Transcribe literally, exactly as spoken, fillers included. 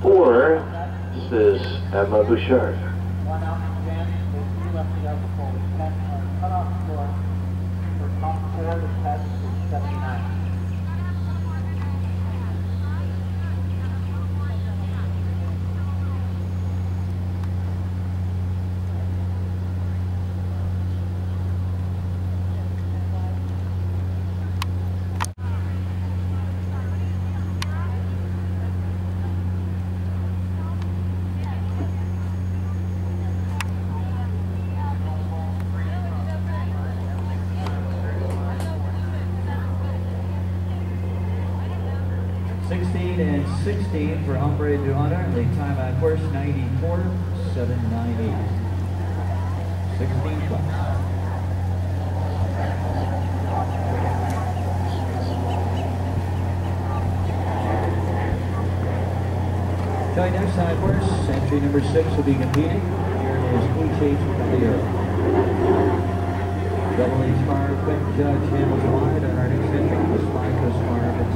four, this is Emma Bouchard. One out in advance, there's two left to go before we set our cutoff score for top four. The test is seventy-nine. sixteen and sixteen for Hombre de Honor. The time on course ninety-four seven ninety-eight. sixteen plus. Join next time course, entry number six will be competing. Here is H H Caballero. Double H car, quick judge handles wide on our next entry. The spy goes far up